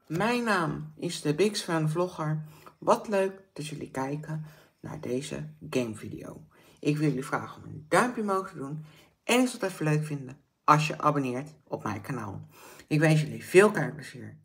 mijn naam is de Big Sven Vlogger. Wat leuk dat jullie kijken naar deze gamevideo. Ik wil jullie vragen om een duimpje omhoog te doen en ik zou het even leuk vinden als je abonneert op mijn kanaal. Ik wens jullie veel kijkplezier.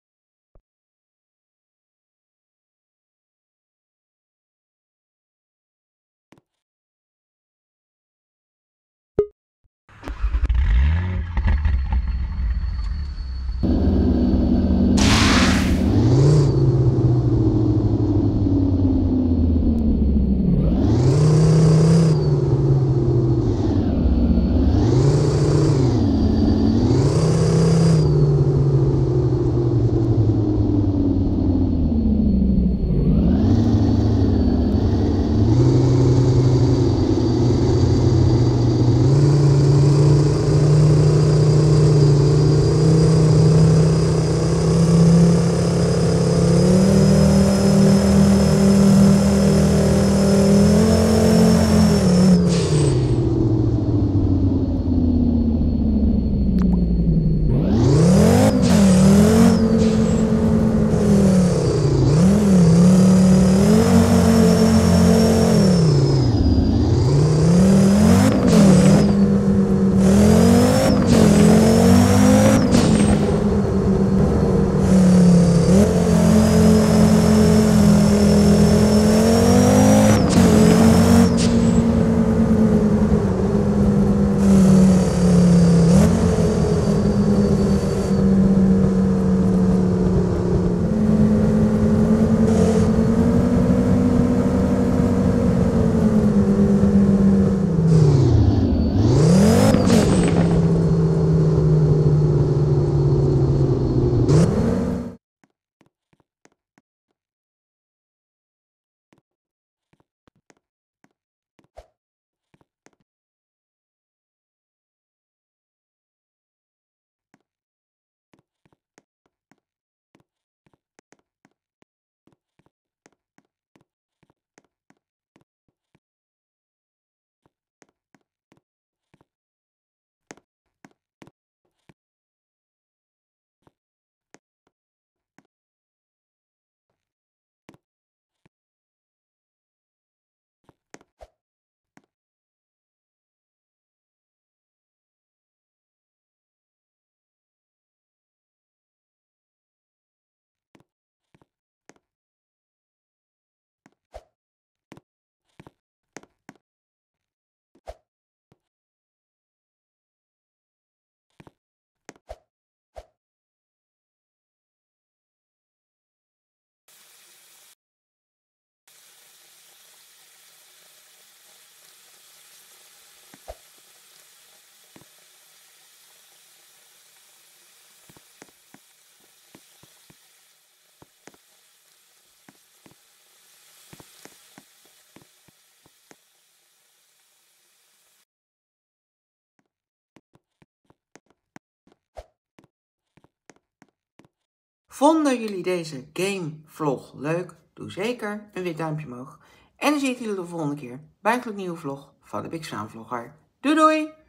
Vonden jullie deze gamevlog leuk? Doe zeker een wit duimpje omhoog. En dan zie ik jullie de volgende keer bij een nieuwe vlog van de Big Sven Vlogger. Doei doei!